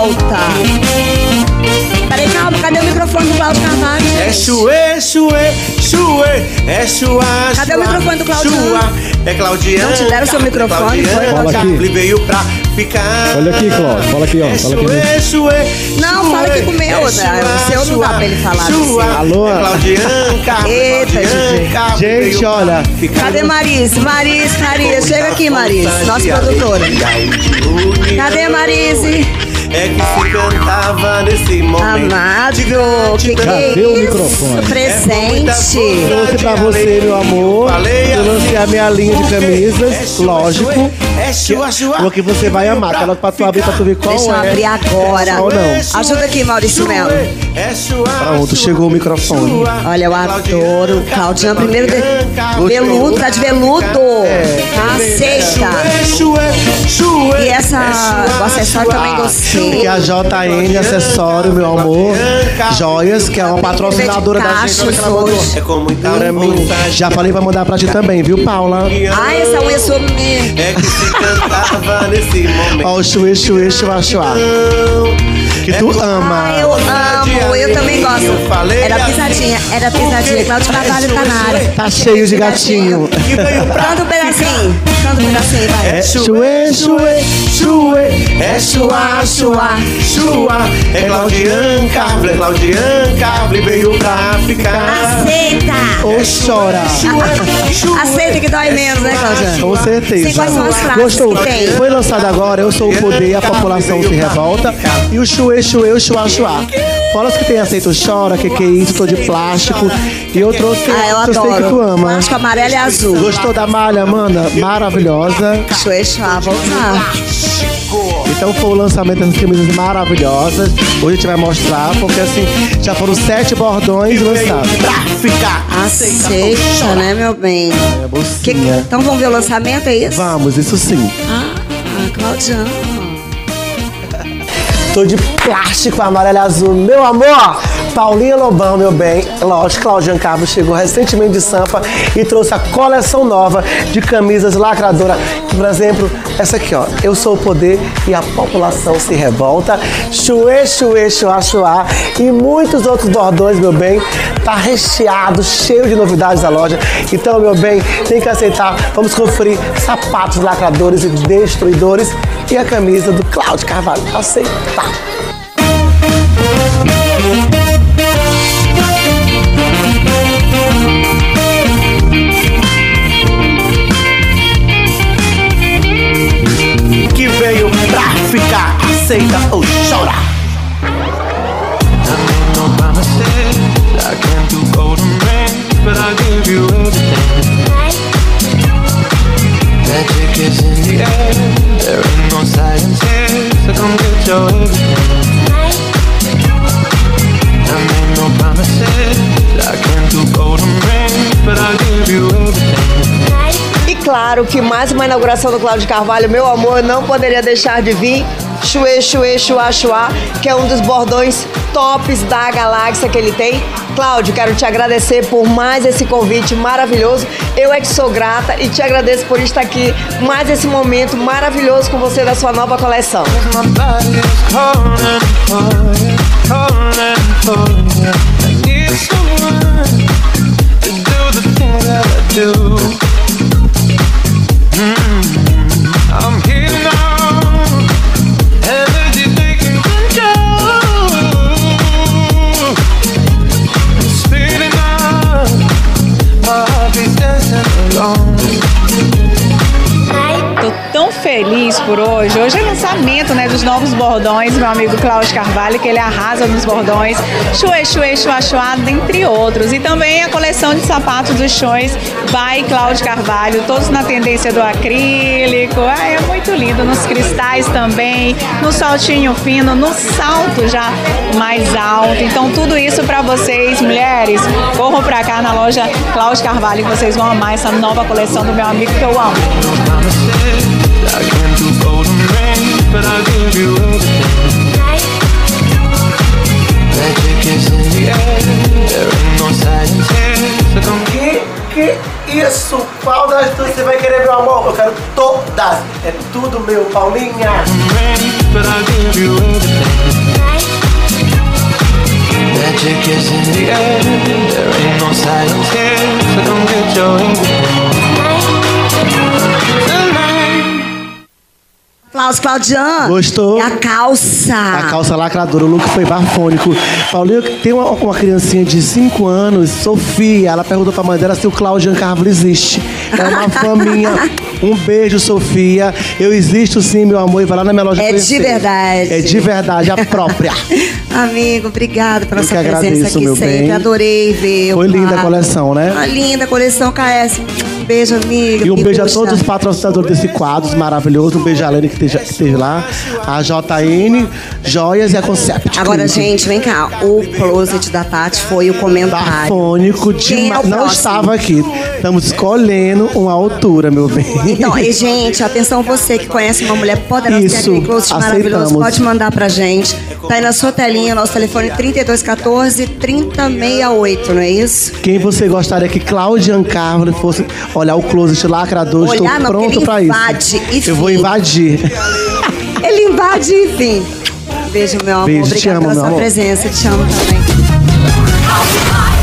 volta. Peraí, calma, cadê o microfone do Cláudio Carvalho? É chuê, chuê, chuê, é chuá, cadê o microfone do Cláudio? É Claudiana. Não te deram seu microfone? Fala aqui. Ele veio pra ficar. Olha aqui, Cláudio. Fala aqui, ó. Fala aqui. Chuê, chuê, não, fala aqui com o meu. O seu não dá pra ele falar. Alô? Claudianca. Eita, DJ. Gente, olha. Cadê Marise? Marise, chega aqui, Marise, nossa produtora. Cadê Marise? É que se cantava nesse momento. Amado, que Cadê o microfone? Presente. Trouxe pra você, meu amor. Eu lancei a minha linha de camisas, lógico. Porque você vai amar. Aquela pra tu abrir, pra tu ver qual Deixa eu abrir agora. Ou não. Ajuda aqui, Maurício Melo. Pronto, chegou o microfone. Olha, eu adoro. Claudinha, primeiro veludo, tá de veludo. Aceita. E essa, o acessório também gostei. Que é a JN Acessório, meu amor. Joias, que é uma patrocinadora da gente. É com muita Pra mim. Já falei pra mandar pra ti também, viu, Paula? Ai, essa unha sua. É que se cantava nesse momento. Ó, o chuê, chuê, chuá, chuá. Que tu ama. Ah, eu amo, eu também gosto. Era pisadinha. Cláudio Carvalho tá na área. Tá cheio de gatinho. Canta um pedacinho, vai. É Chuê, chuê, chuê. É chuá, chuá, chuá. É Claudianca, veio pra ficar. Aceita. Ou chora. Aceita que dói menos, né, Claudiana? Com certeza. Sim, quais são as frases Gostou? que tem? Foi lançado agora, Eu Sou o Poder, a população se revolta. E o chuê, chuê, o chuá, chuá. Fala os que tem aceito, chora, que é isso, tô de plástico. E eu trouxe, eu eu sei que tu ama. Plástico amarelo e azul. Gostou da malha, Amanda? Maravilhosa. Chuê, chuá, vou usar. Então foi o lançamento dessas camisas maravilhosas. Hoje a gente vai mostrar, porque assim, já foram 7 bordões lançados. Pra ficar. Aceita, né, meu bem? É, bolsinha. Então vamos ver o lançamento, é isso? Vamos, isso sim. Claudiana. Tô de plástico amarelo e azul, meu amor! Paulinha Lobão, meu bem. Lógico, Claudian Carvalho chegou recentemente de Sampa e trouxe a coleção nova de camisas lacradora. Por exemplo, essa aqui, ó. Eu Sou o Poder e a população se revolta. Chuê, chuê, chuá, chuá. E muitos outros bordões, meu bem. Tá recheado, cheio de novidades da loja. Então, meu bem, tem que aceitar. Vamos conferir sapatos lacradores e destruidores e a camisa do Cláudio Carvalho. Aceitar. Que veio pra ficar. Aceita ou chora. Magic is in the air. There ain't no silence here, so come get your everything. I made no promises. I can't do golden rings, but I'll give you everything. E claro que mais uma inauguração do Cláudio Carvalho, meu amor, não poderia deixar de vir. Chuê, chuê, chuá, chuá, que é um dos bordões tops da galáxia que ele tem. Cláudio, quero te agradecer por mais esse convite maravilhoso. Eu é que sou grata e te agradeço por estar aqui, mais esse momento maravilhoso com você da sua nova coleção. My body is calling for you. I need someone to do the things that I do. I'm here now, energy taking control. I'm speeding up, my heartbeat's dancing alone. Tô tão feliz por hoje. Hoje é lançamento, né, dos novos bordões, meu amigo Cláudio Carvalho, que ele arrasa nos bordões. Chuê, chuê, chuá, chuá, dentre outros. E também a coleção de sapatos dos shows by Cláudio Carvalho, todos na tendência do acrílico. É muito lindo. Nos cristais também, no saltinho fino, no salto já mais alto. Então tudo isso pra vocês, mulheres. Corram pra cá na loja Cláudio Carvalho, que vocês vão amar essa nova coleção do meu amigo que eu amo. I can't do golden rings, but I'll give you everything. Magic is in the air, there ain't no silence here, so don't Isso, qual das duas você vai querer, meu amor? Eu quero todas. É tudo meu, Paulinha. But I'll give you everything. Magic is in the air. There ain't no silence here, so don't get your everything. Claudian. Gostou? É a calça. A calça lacradora, o look foi bafônico. Paulinho, tem uma criancinha de 5 anos, Sofia. Ela perguntou pra mãe dela se o Claudian Carvalho existe. É uma faminha. Um beijo, Sofia. Eu existo sim, meu amor. E vai lá na minha loja conhecer. De verdade. É de verdade, a própria. Amigo, obrigado pela sua presença agradeço, aqui meu sempre. bem. Adorei ver. Foi linda a coleção, né? Uma linda coleção, KS. Um beijo, amiga. E um beijo a todos os patrocinadores desse quadro maravilhoso. Um beijo a Lene que esteve lá. A JN, Joias e a Concept. Agora, gente, vem cá. O closet da Tati foi o comentário. Bafônico Quem é o não próximo? estava aqui. Estamos escolhendo uma altura, meu bem. Então, e, gente, atenção, você que conhece uma mulher poderosa, que é Isso, aquele closet maravilhoso, aceitamos. pode mandar pra gente. Tá aí na sua telinha, nosso telefone 3214-3068, não é isso? Quem você gostaria que Claudian Carvalho fosse olhar o closet lacrador? Estou Olhar, não, pronto porque ele pra isso. invade e Eu vou fica. invadir. Ele invade, enfim. Beijo, meu amor. Beijo, te Obrigada amo, pela meu sua amor. presença. Te amo também.